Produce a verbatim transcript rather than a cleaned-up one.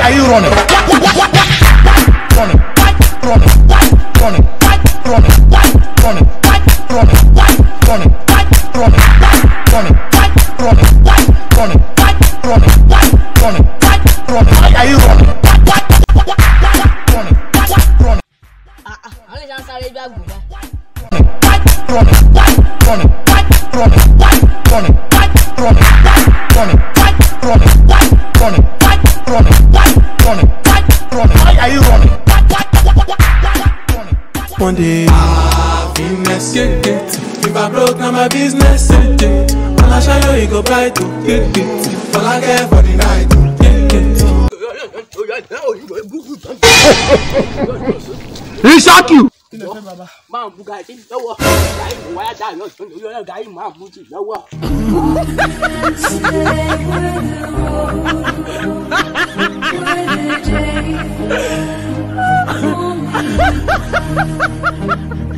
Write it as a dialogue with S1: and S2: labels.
S1: are you running? Running, running, running, running, running, running, running, running, running, running, running, running, running, running. Why are you running? Running, running.
S2: Ah ah, àwọn ìjà ń sáré bí àgùntàn.
S1: Running, running, running, running, running, running, running, running, running, running, running. Why are you running?
S3: One day, happiness, yeah, yeah. If I broke, now my business, yeah, yeah. All I shall know, you go bright, oh, yeah, yeah. All I care for the night, oh, yeah, yeah.
S1: He shock you.
S2: Máa bu gàrí lọ́wọ́. Gàrí kò wáyà dáa lọ sí ọ̀nà gàrí máa bu jì lọ́wọ́.
S4: Ha ha ha ha!